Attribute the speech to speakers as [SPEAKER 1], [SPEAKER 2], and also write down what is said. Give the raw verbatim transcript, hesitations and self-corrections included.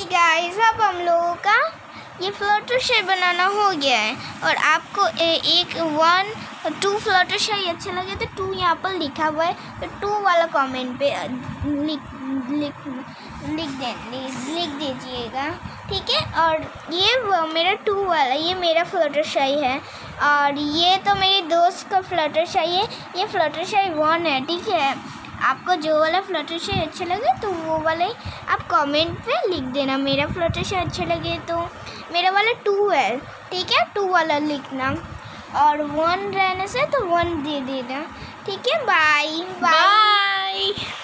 [SPEAKER 1] Hi guys, अब हम लोगों का ये फ्लटर शेप बनाना हो गया है। और आपको ए, एक वन टू फ्लटर शेप अच्छा लगे तो टू यहाँ पर लिखा हुआ है, तो टू वाला कमेंट पे लिख लिख लिख दे लिख दीजिएगा, ठीक है। और ये मेरा टू वाला, ये मेरा फ्लटर शाई है और ये तो मेरी दोस्त का फ्लटर शाई है। ये फ्लटर शाई वन है, ठीक है। आपको जो वाला फ्लटर शाई अच्छा लगे तो वो वाला ही आप कमेंट पे लिख देना। मेरा फ्लटर शाई अच्छा लगे तो मेरा वाला टू है, ठीक है, टू वाला लिखना। और वन रहने से तो वन दे देना, ठीक है। Bye bye.